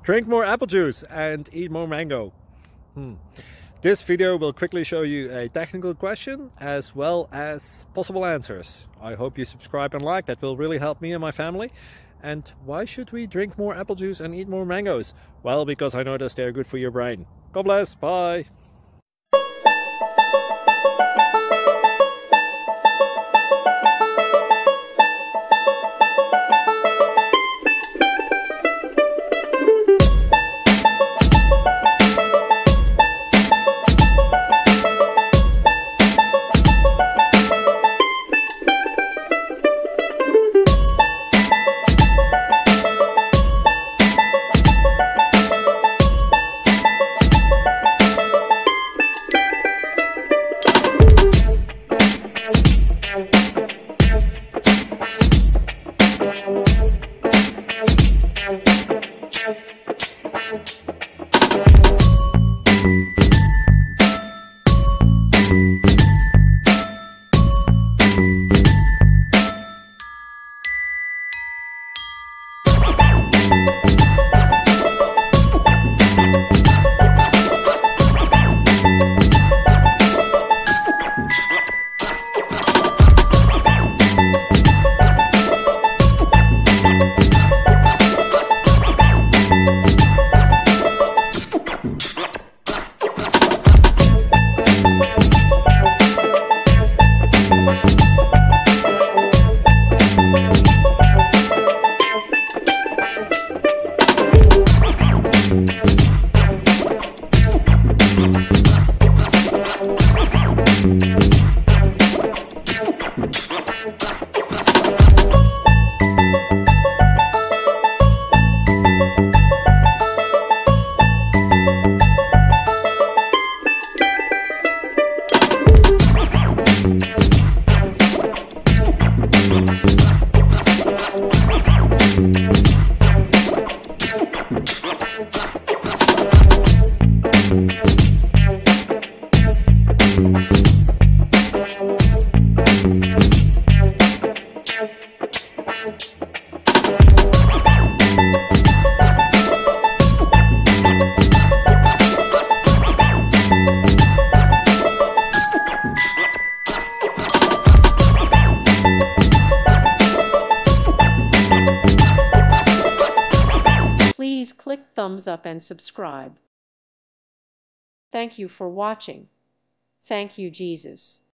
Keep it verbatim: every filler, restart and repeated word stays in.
Drink more apple juice and eat more mango. Hmm. This video will quickly show you a technical question as well as possible answers. I hope you subscribe and like, that will really help me and my family. And why should we drink more apple juice and eat more mangoes? Well, because I noticed they're good for your brain. God bless, bye! Please click thumbs up and subscribe. Thank you for watching. Thank you, Jesus.